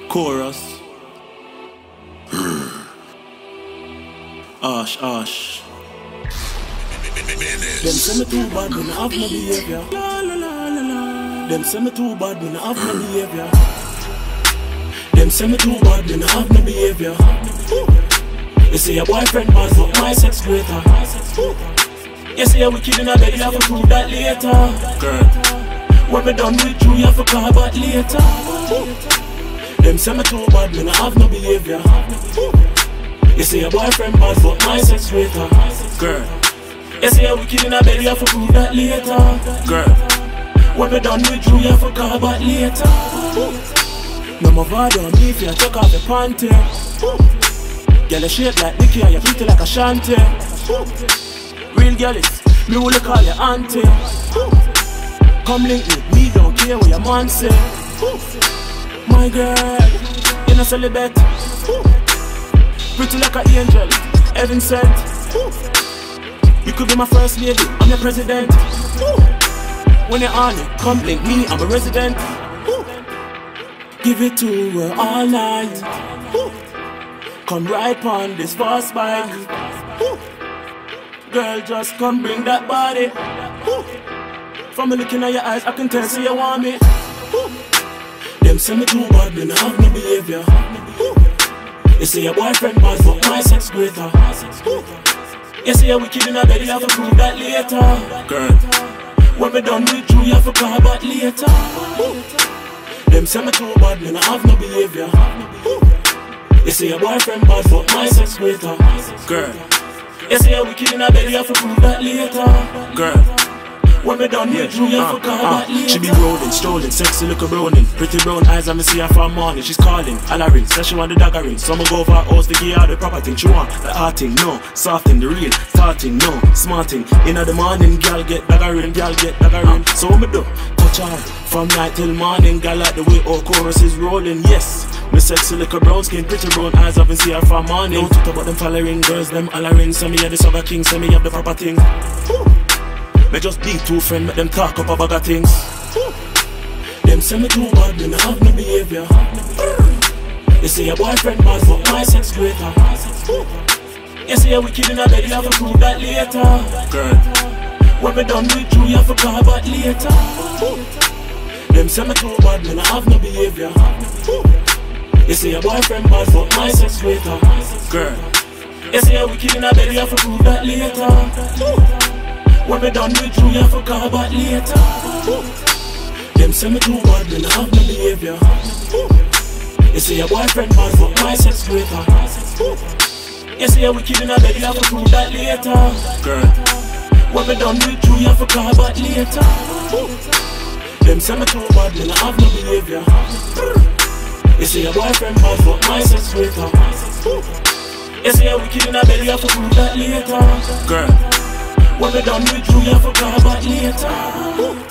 Chorus. Ash, ash. Them say me too bad when I have no behavior. La la la la la. Them say me too bad when I have no behavior. Them say me too bad when I have no behavior. You say your boyfriend bad but my sex greater. You say you're wicked in a bed, you have to prove that later. Girl, when me done with you, you have to call back later. Them say me too bad when I have no behavior. You say your boyfriend bad but my sex greater. Girl, you say you're wicked in a bed, you have to prove that later. Girl, when me done with you, you have to call back later. No more bother on me if you take off your panty. Girl, you shape like Nicky and you pretty like a shanty. Real girl is, me will call you auntie. Come link me don't care what your man say. My girl, you know celibate. Pretty like an angel, heaven sent. You could be my first lady, I'm your president. When you're on it, come link me, I'm a resident. Give it to her all night. Come right on this fast bike. Girl, just come bring that body. From me looking at your eyes, I can tell say you want me. Them say me too bad when I have no behavior. You say your boyfriend bad but my sex greater. You say you're wicked in a bed, you have to prove that later. Girl, when me done with you, you have to call back later. Them say me too bad when I have no behavior. You say your boyfriend bad but my sex greater. Girl, you say you're wicked in a bed, you have to prove that later. Girl, when me done with you, you have to call back later. She be rolling, strolling, sexy little browning. Pretty brown eyes, I'ma see her from morning. She's calling, hollering, says she want the daggering. So I'ma go for her house to give her the proper thing. She want the hard thing, no. Soft thing, the real, starting, no. Smart thing, in the morning, girl get daggering, girl get daggering. So what me do? Touch her, from night till morning. Girl like the way all chorus is rolling, yes. Me sexy little brown skin, pretty brown eyes, I've been see her from morning. Don't talk about them following girls, them hollering. Send me have the Saga King, send me have the proper thing. Me just be two friends, make them talk up a bag of things. Them say me too bad when I have no behavior. You say your boyfriend bad but my sex greater. You say you're wicked in a bed, you have to prove that later. Girl, when me done with you, you have to call back later. Them say me too bad when I have no behavior. You say your boyfriend bad but my sex greater. Girl, you say you're wicked in a bed, you have to prove that later. When me done with you, you have to call back later. Them say me too bad when I have no behavior. You say your boyfriend bad but my sex greater. You say you're wicked in a bed, you have to prove that later. Girl, when me done with you, you have to call back later. Them say me too bad when I have no behavior. You say your boyfriend bad but my sex greater. You say you're wicked in a bed, you have to prove that later. Girl, when we done with you, you have to call back later.